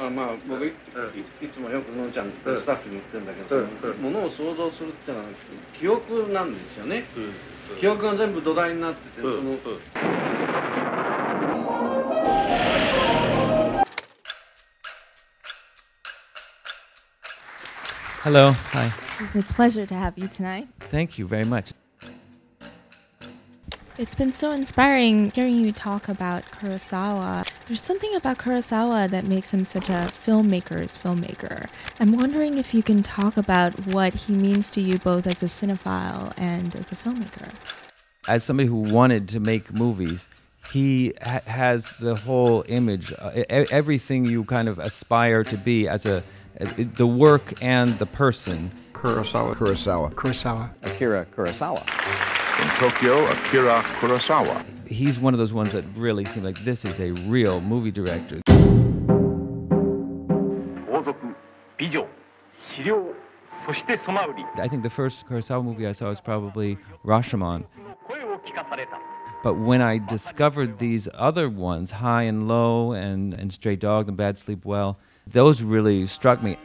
まあ僕いつもよくのんちゃんスタッフに言ってるんだけど、そのものを想像するっていうのは記憶なんですよね。記憶が全部土台になってて、その。 Hello. Hi. It's a pleasure to have you tonight. Thank you very much. It's been so inspiring hearing you talk about Kurosawa. There's something about Kurosawa that makes him such a filmmaker's filmmaker. I'm wondering if you can talk about what he means to you both as a cinephile and as a filmmaker. As somebody who wanted to make movies, he has the whole image, everything you kind of aspire to be as the work and the person. Kurosawa. Akira Kurosawa. In Tokyo, Akira Kurosawa. He's one of those ones that really seem like this is a real movie director. I think the first Kurosawa movie I saw was probably Rashomon. But when I discovered these other ones, High and Low and Stray Dog and Bad Sleep Well, those really struck me.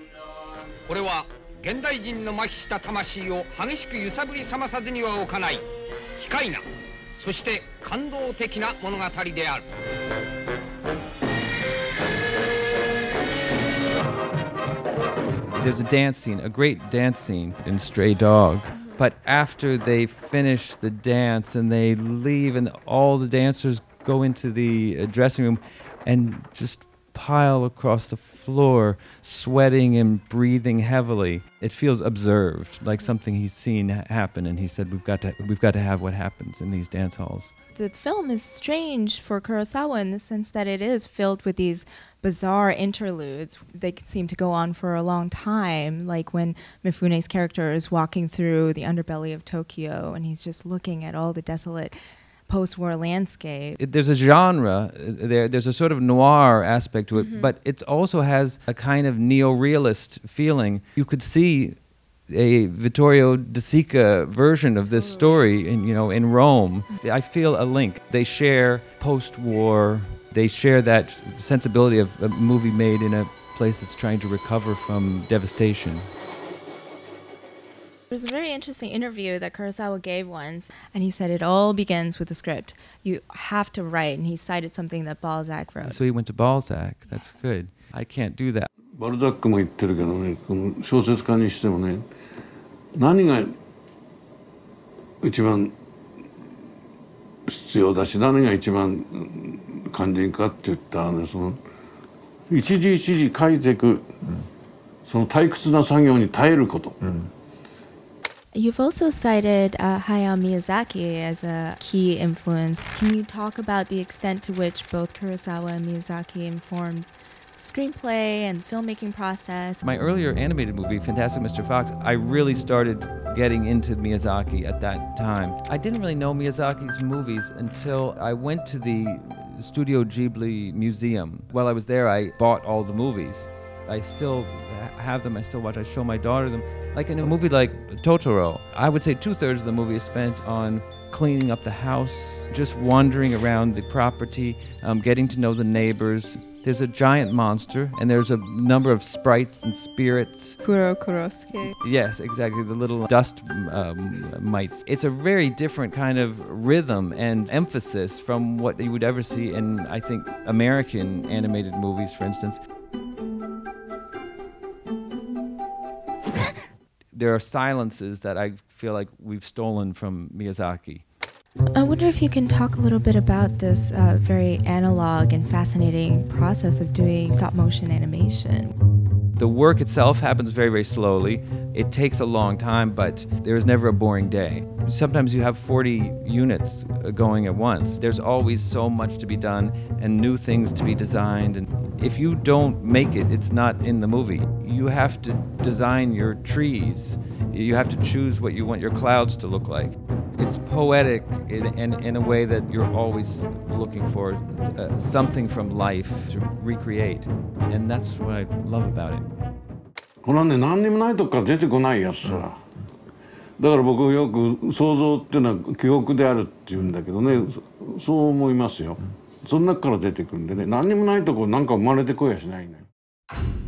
There's a dance scene, a great dance scene in Stray Dog. But after they finish the dance and they leave and all the dancers go into the dressing room and just pile across the floor, sweating and breathing heavily, it feels observed, like something he's seen happen, and he said, we've got to have what happens in these dance halls. The film is strange for Kurosawa in the sense that it is filled with these bizarre interludes. They seem to go on for a long time, like when Mifune's character is walking through the underbelly of Tokyo and he's just looking at all the desolate post-war landscape. There's a genre, there's a sort of noir aspect to it, but it also has a kind of neo-realist feeling. You could see a Vittorio De Sica version of this story in Rome. I feel a link. They share post-war, they share that sensibility of a movie made in a place that's trying to recover from devastation. There's a very interesting interview that Kurosawa gave once, and he said it all begins with the script. You have to write, and he cited something that Balzac wrote. So he went to Balzac. That's good. I can't do that. バルザックも言ってるけどね、この小説家にしてもね、何が一番必要だし、何が一番肝心かって言ったらね、その一字一字書いていく、その退屈な作業に耐えること。 You've also cited Hayao Miyazaki as a key influence. Can you talk about the extent to which both Kurosawa and Miyazaki informed screenplay and filmmaking process? My earlier animated movie, Fantastic Mr. Fox, I really started getting into Miyazaki at that time. I didn't really know Miyazaki's movies until I went to the Studio Ghibli Museum. While I was there, I bought all the movies. I still have them, I still watch, I show my daughter them. Like in a movie like Totoro, I would say 2/3 of the movie is spent on cleaning up the house, just wandering around the property, getting to know the neighbors. There's a giant monster, and there's a number of sprites and spirits. Kurosuke. Yes, exactly, the little dust mites. It's a very different kind of rhythm and emphasis from what you would ever see in, I think, American animated movies, for instance. There are silences that I feel like we've stolen from Miyazaki. I wonder if you can talk a little bit about this very analog and fascinating process of doing stop-motion animation. The work itself happens very, very slowly. It takes a long time, but there is never a boring day. Sometimes you have 40 units going at once. There's always so much to be done and new things to be designed. And if you don't make it, it's not in the movie. You have to design your trees. You have to choose what you want your clouds to look like. It's poetic in a way that you're always looking for something from life to recreate. And that's what I love about it. これはね、何にもないとこから出てこないやつだ。だから僕よく想像っていうのは記憶であるっていうんだけどね、そう思いますよ。その中から出てくるんでね、何にもないとこなんか生まれてこやしないね。 you.